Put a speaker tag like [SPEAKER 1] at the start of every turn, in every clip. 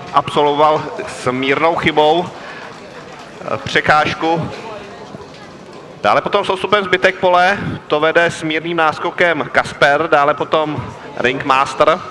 [SPEAKER 1] absolvoval s mírnou chybou překážku. Dále potom s odstupem zbytek pole, to vede s mírným náskokem Kasper, dále potom Ringmaster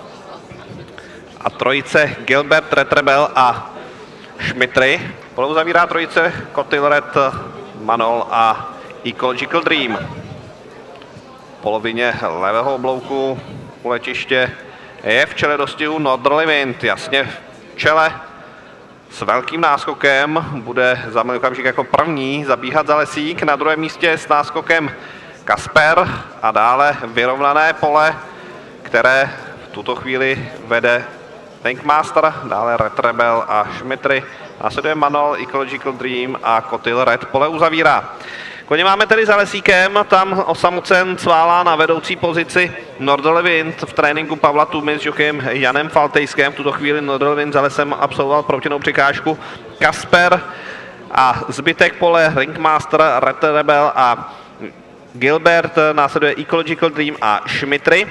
[SPEAKER 1] a trojice Gilbert, Retrebel a Schmittry. Pole uzavírá trojice Cotillred, Manol a Ecological Dream. V polovině levého oblouku u letiště je v čele dostihu Northerly Wind, jasně v čele s velkým náskokem, bude za malý okamžik jako první zabíhat Zalesík, na druhém místě s náskokem Kasper a dále vyrovnané pole, které v tuto chvíli vede Ringmaster, dále Retrebel a Schmittry, následuje Manol, Ecological Dream a Cotillred pole uzavírá. Koně máme tedy za Lesíkem, tam osamocen Cvála na vedoucí pozici Northerly Wind v tréninku Pavla Tumy s jokejem Janem Faltejskem. V tuto chvíli Northerly Wind za lesem absolvoval proutěnou překážku Kasper a zbytek pole Ringmaster, Retrebel a Gilbert, následuje Ecological Dream a Schmittry.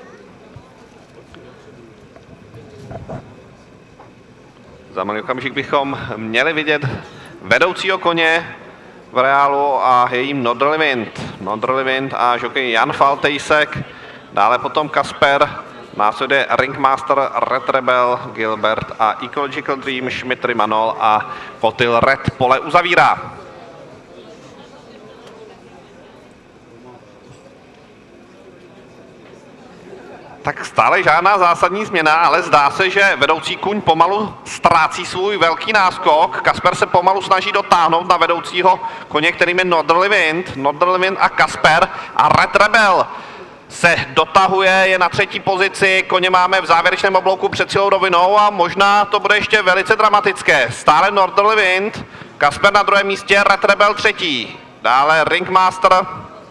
[SPEAKER 1] Za malý okamžik bychom měli vidět vedoucího koně v reálu a je jím Northerly Wind a žokej Jan Faltejsek, dále potom Kasper, následuje Ringmaster, Retrebel, Gilbert a Ecological Dream, Schmittry, Manol a Cotillred pole uzavírá. Tak stále žádná zásadní změna, ale zdá se, že vedoucí kůň pomalu ztrácí svůj velký náskok. Kasper se pomalu snaží dotáhnout na vedoucího koně, kterým je Northerly Wind a Kasper, a Retrebel se dotahuje, je na třetí pozici, koně máme v závěrečném oblouku před celou rovinou a možná to bude ještě velice dramatické. Stále Northerly Wind, Kasper na druhém místě, Retrebel třetí, dále Ringmaster.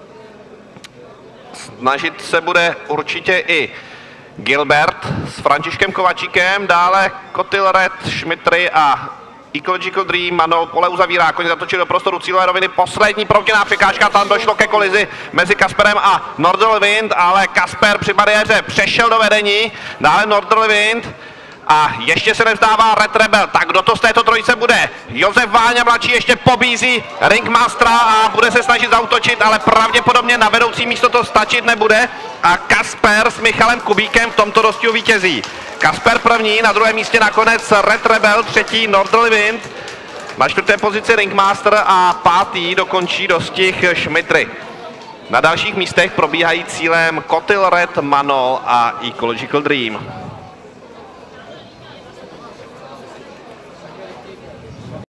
[SPEAKER 1] Snažit se bude určitě i Gilbert s Františkem Kovačíkem, dále Cotillred, Schmittry a Ecological Dream. Manol pole uzavírá, koně zatočil do prostoru cílové roviny, poslední proutěná překážka, tam došlo ke kolizi mezi Kasperem a Northerly Wind, ale Kasper při bariéře přešel do vedení, dále Northerly Wind a ještě se nevzdává Retrebel. Tak kdo to z této trojice bude? Josef Váňa mladší ještě pobízí Ringmastera a bude se snažit zaútočit, ale pravděpodobně na vedoucí místo to stačit nebude a Kasper s Michalem Kubíkem v tomto dostihu vítězí. Kasper první, na druhém místě nakonec Retrebel, třetí Northerly Wind, na čtvrté pozici Ringmaster a pátý dokončí dostih Schmittry. Na dalších místech probíhají cílem Cotillred, Manol a Ecological Dream.